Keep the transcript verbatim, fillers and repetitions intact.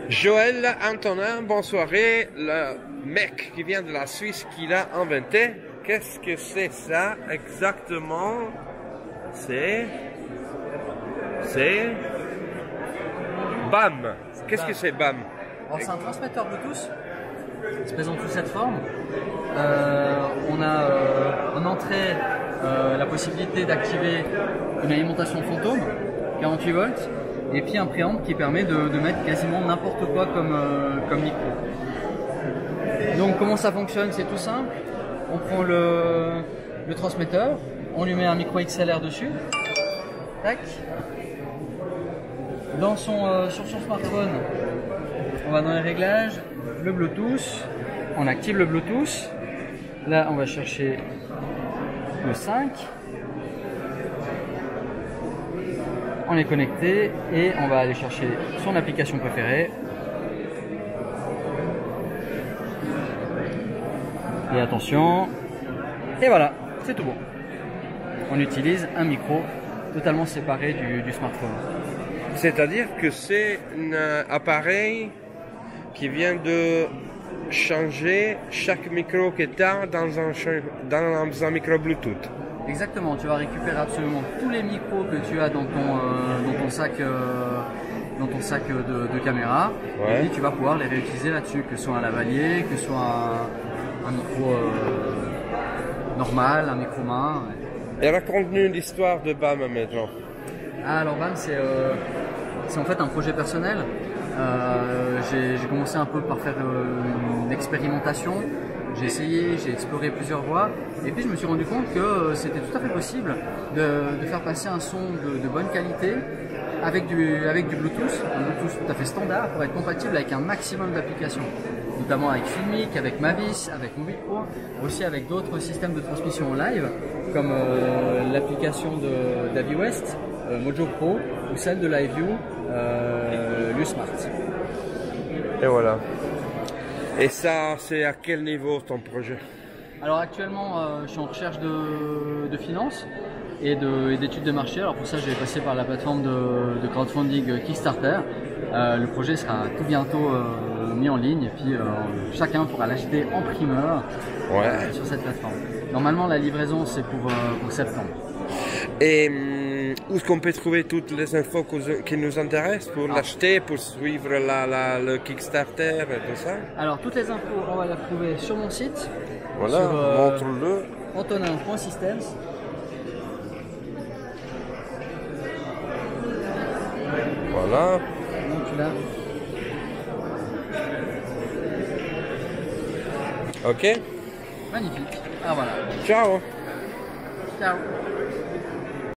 Joël Antonin, bonsoir. Le mec qui vient de la Suisse qui l'a inventé, qu'est-ce que c'est ça exactement? C'est... C'est... BAM. Qu'est-ce que c'est BAM? Alors c'est un transmetteur Bluetooth, il se présente sous cette forme. Euh, on a euh, en entrée euh, la possibilité d'activer une alimentation fantôme, quarante-huit volts, et puis un préamp qui permet de, de mettre quasiment n'importe quoi comme, euh, comme micro. Donc comment ça fonctionne? C'est tout simple. On prend le, le transmetteur, on lui met un micro X L R dessus. Tac. Dans son, euh, sur son smartphone, on va dans les réglages, le Bluetooth, on active le Bluetooth. Là, on va chercher le cinq. On est connecté et on va aller chercher son application préférée. Et attention, et voilà, c'est tout bon. On utilise un micro totalement séparé du, du smartphone. C'est-à-dire que c'est un appareil qui vient de changer chaque micro que tu as dans un, dans un micro Bluetooth. Exactement, tu vas récupérer absolument tous les micros que tu as dans ton, euh, dans ton sac, euh, dans ton sac de, de caméra, ouais. Et puis tu vas pouvoir les réutiliser là-dessus, que ce soit un lavalier, que ce soit un, un micro euh, normal, un micro main. Et raconte-nous l'histoire de BAM maintenant. Ah, alors BAM, c'est euh, en fait un projet personnel. Euh, j'ai commencé un peu par faire euh, une expérimentation. J'ai essayé, j'ai exploré plusieurs voies, et puis je me suis rendu compte que euh, c'était tout à fait possible de, de faire passer un son de, de bonne qualité avec du, avec du Bluetooth, un Bluetooth tout à fait standard pour être compatible avec un maximum d'applications, notamment avec Filmic, avec Mavis, avec Movie Pro, aussi avec d'autres systèmes de transmission en live, comme euh, l'application d'Aviwest, euh, Mojo Pro, ou celle de LiveView, euh, l'Usmart. Et voilà. Et ça, c'est à quel niveau ton projet? Alors actuellement, euh, je suis en recherche de, de finances et d'études de, de marché. Alors pour ça, je vais passer par la plateforme de, de crowdfunding Kickstarter. Euh, le projet sera tout bientôt euh, mis en ligne et puis euh, chacun pourra l'acheter en primeur ouais. euh, sur cette plateforme. Normalement, la livraison, c'est pour, euh, pour septembre. Et où est-ce qu'on peut trouver toutes les infos qui nous intéressent pour ah. l'acheter, pour suivre la, la, le Kickstarter et tout ça? Alors, toutes les infos, on va les trouver sur mon site. Voilà, euh, montre-le. Antonin point systems. Voilà. Donc là. Ok. Magnifique. Ah voilà. Ciao. Ciao.